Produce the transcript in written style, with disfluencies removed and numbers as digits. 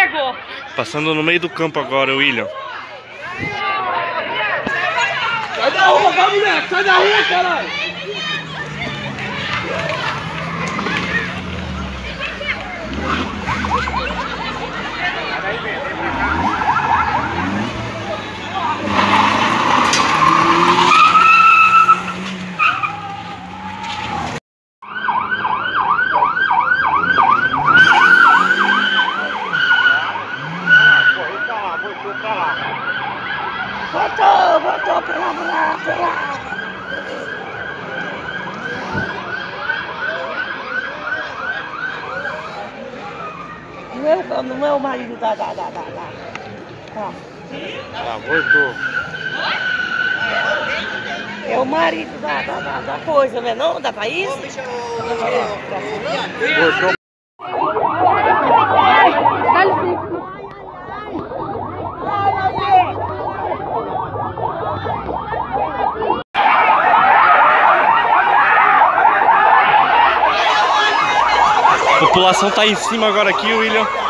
pegou. Passando no meio do campo agora, William. Sai da rua, vai, moleque! Sai da rua, caralho! Voltou pra lá. Não é o marido da. Tá. Ah, voltou. É o marido da coisa, não é não? Da Thaís? Voltou. A população tá em cima agora aqui, William.